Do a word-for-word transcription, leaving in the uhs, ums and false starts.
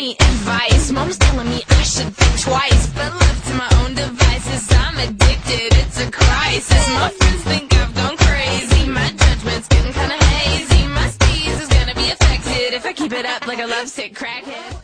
me advice. Mom's telling me I should think twice, but left to my own devices, I'm addicted, it's a crisis. My friends think I've gone crazy, my judgment's getting kinda hazy. My steez is gonna be affected if I keep it up like a lovesick crackhead.